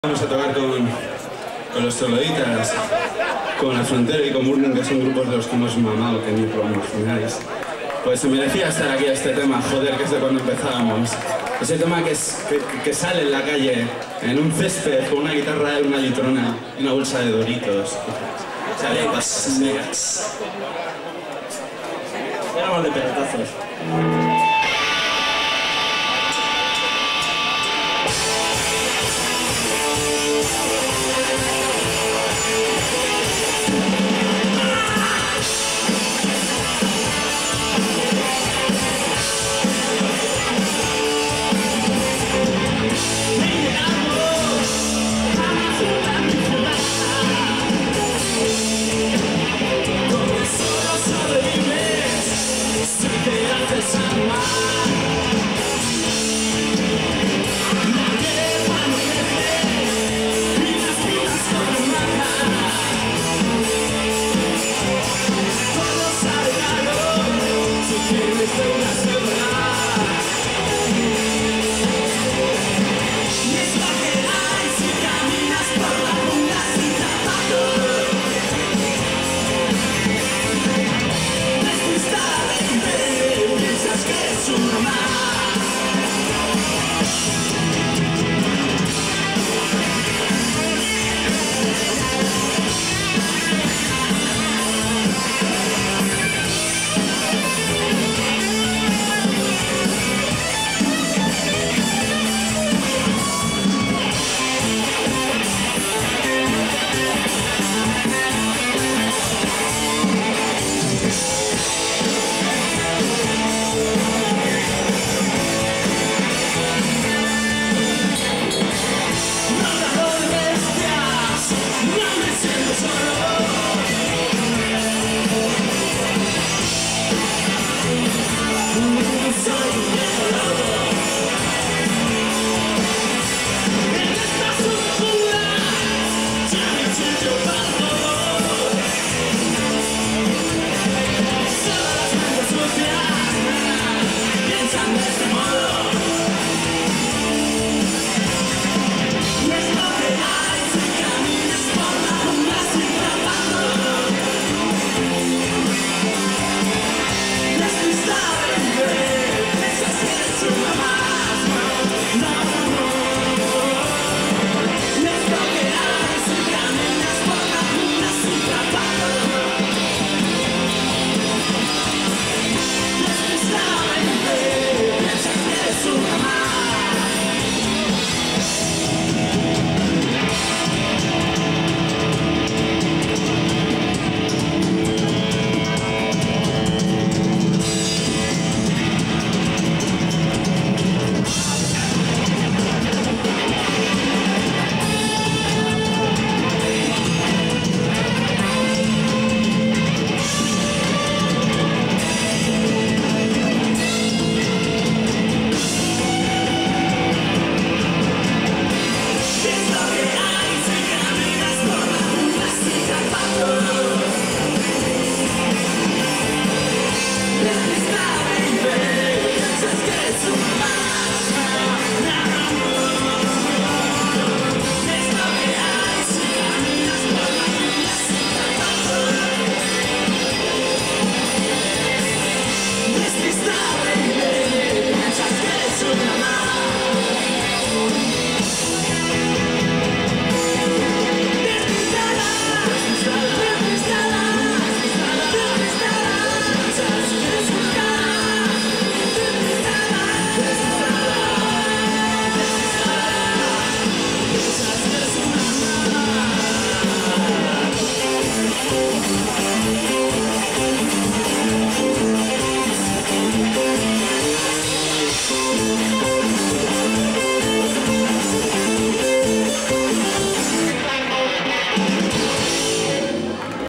Vamos a tocar con los Trogloditas, con La Frontera y con Burning, que son grupos de los que hemos mamado, que ni promocionáis. Pues se merecía estar aquí este tema, joder, que es de cuando empezábamos. Ese tema que sale en la calle, en un césped, con una guitarra y una litrona y una bolsa de Doritos. Sale pasas negras. Éramos de pelotazos.